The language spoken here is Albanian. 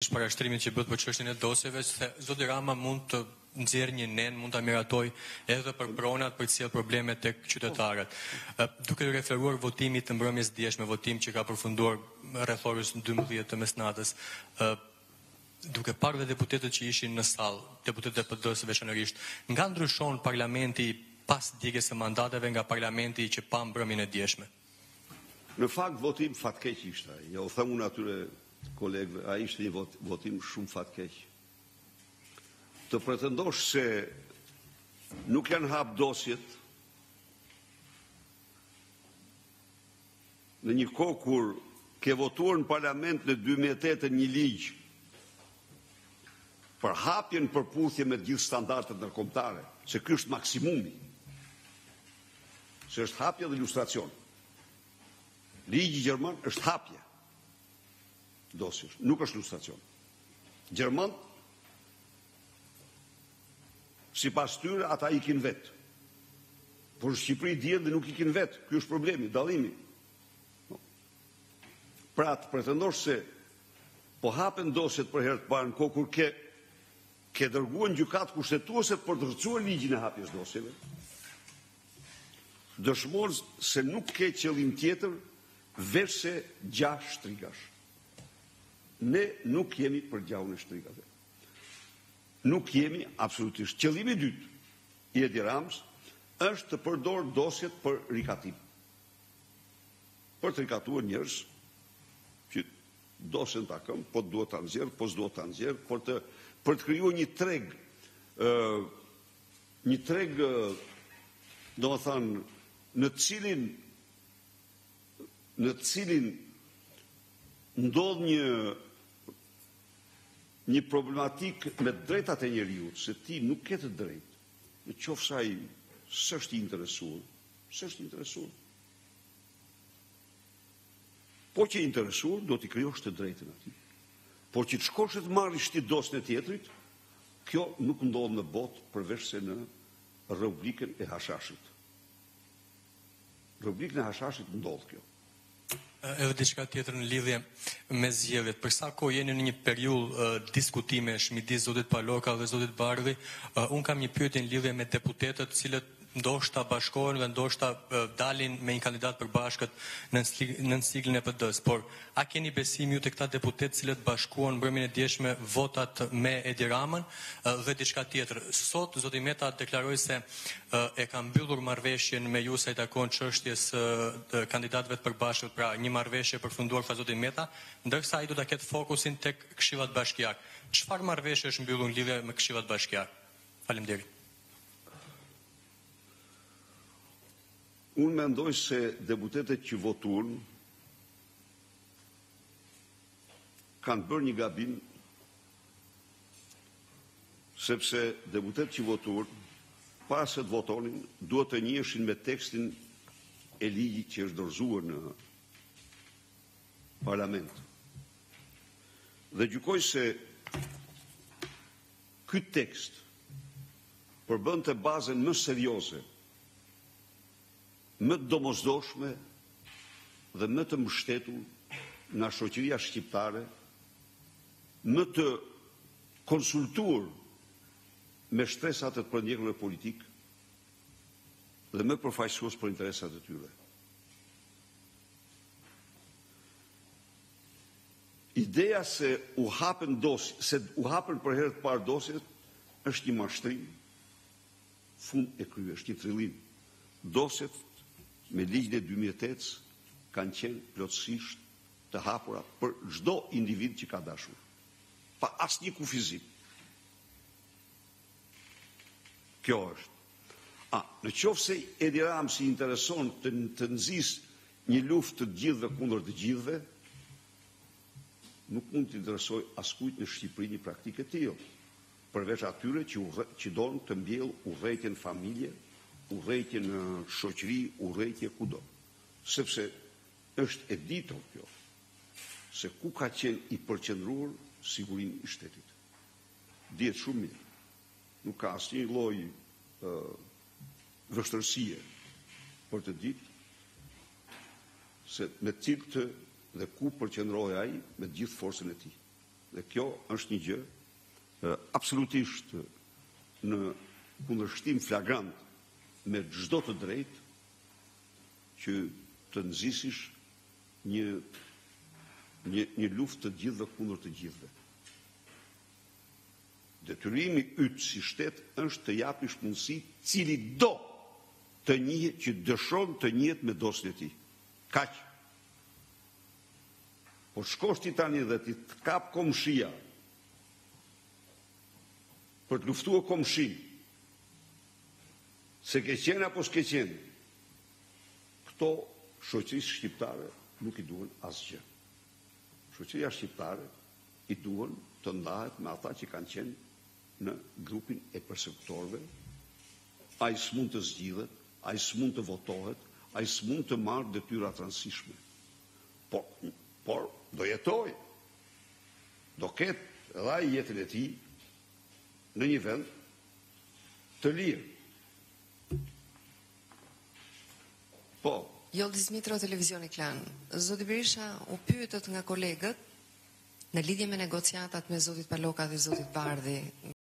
që parashtrimit që bëhet për çështjen e dosjeve, se zoti Rama mund të nxjerrë një nen, mund ta miratoj edhe për pronat për të sjellë probleme tek qytetarët. Duke referuar votimit të mbrëmjes djeshme, votim që ka përfunduar rreth orës 12 të mesnatës, duke parë dhe deputetët që ishin në sallë, deputetët e PD-s veçanërisht, nga ndryshon parlamenti pas djegjes së mandateve nga parlamenti që pa mbrëmjen e djeshme? Në fakt, votim fatkeq ishte. Ja u them unë atyre kolegëve, ai ishte një votim shumë fatkeq. Të pretendosh se nuk janë hap dosjet në një kohë kur ke votuar në parlament në 2008 një ligj për hapjen përputhje me gjithë standardet ndërkombëtare, se ky është maksimumi. Se është hapje dhe ilustracion. Ligji gjerman është hapje dosjesh, nuk është ilustracion. Gjerman, sipas tyre, ata ikin vetë. Por në Shqipëri dihet dhe nuk ikin vetë. Ky është problemi, dallimi. Pra të pretendosh se po hapen dosjet për herë të parë në kohë kur ke dërguar në gjykatë kushtetuese për të rrëcuar ligjin e hapjes dosjeve, dëshmon se nuk ke qëllim tjetër veç se gjash shtrigash. Ne nuk jemi për gjahun e shtrigave. Nuk jemi absolutisht. Qëllimi i dytë i Edi Ramës është të përdor dosjet për rikatim. Për të rikatuar njerëz që dosjen ta këm, po duhet ta nxjerr, po s'duhet ta nxjerr, për të krijuar një treg, domethënë, në cilin ndodh një problematik me drejtat e njeriu, se ti nuk ke të drejtë, në qoftë se ai s'është i interesuar. Po që i interesuar, do t'i krijosh të drejtën atij. Por që të shkosh të marrësh ti dosjen e tjetrit, kjo nuk ndodh në botë përveç se në rubrikën e hashashit. Rubrikën e hashashit ndodh kjo. Edhe diçka tjetër në lidhje me zgjedhjet. Për sa kohë jeni në një periudhë diskutimesh midis zotit Paloka dhe zotit Bardhi, un kam një pyetje në lidhje me deputetët, cilët ndoshta bashkohen dhe ndoshta dalin me një kandidat përbashkët në siglën e PD-s, por a keni besim ju te këta deputet cilët bashkuan mbrëmjen e djeshme votat me Edi Ramën? Dhe diçka tjetër, sot zoti Meta deklaroi se e ka mbyllur marrëveshjen me ju sa i takon çështjes kandidatëve të përbashkët, pra një marrëveshje përfunduar nga zoti Meta, ndërsa ai do ta ketë fokusin tek këshillat bashkiak. Çfarë marrëveshje është mbyllur në lidhje me këshillat bashkiak? Faleminderit. Unë mendoj se deputetët që votuan kanë bërë një gabim, sepse deputetët që votuan, para se të votonin, duhet të njiheshin me tekstin e ligjit që është dorëzuar në parlament. Dhe gjykoj se ky tekst përbënte bazën më serioze, më të domosdoshme dhe më të mbështetur nga shoqëria shqiptare, më të konsultuar me shtresat e të përndjekurve politik dhe më përfaqësues për interesat e tyre. Ideja se u hapën për herë të parë dosjet është një mashtrim fund e krye, është një trillim. Dosjet me ligjin e 2008 kanë qenë plotësisht të hapura për çdo individ që ka dashur, pa asnjë kufizim. Kjo është. Në qoftë se Edi Rama si intereson të nxjisë një luftë të gjithëve kundër të gjithëve, nuk mund të interesoj askujt në Shqipëri një praktikë e tillë, përveç atyre që donë të mbjellë urrëtitjen familje, urrëtitje në shoqëri, urrëtitje kudo. Sepse është e ditur kjo, se ku ka qenë i përqendruar sigurimi i shtetit. Dihet shumë mirë. Nuk ka asnjë lloj vështirësie për të ditë se me cilët dhe ku përqendrohej ai me gjithë forcën e tij. Dhe kjo është një gjë absolutisht në kundërshtim flagrant me çdo të drejtë që të nxisish një luftë të gjithëve kundër të gjithëve. Detyrimi yt si shtet është të japish mundësi cili do të njihet, që dëshon të njihet me dosjen e tij. Kaq. Po shkosh ti tani dhe ti të kap komshia për të luftuar komshin, se ke qenë apo s'ke qenë, këto shoqërisë shqiptare nuk i duhen asgjë. Shoqëria shqiptare i duhen të ndahet me ata që kanë qenë në grupin e përsekutorëve. Ai s'mund të zgjidhet, ai s'mund të votohet, ai s'mund të marrë detyra të rëndësishme. Por do jetoj, do ketë edhe ai jetën e tij në një vend të lirë. Po. Joldis Mitro, Televizioni Klan. Zoti Berisha u pyetët nga kolegët në lidhje me negociatat me zotit Paloka dhe zotit Bardhi.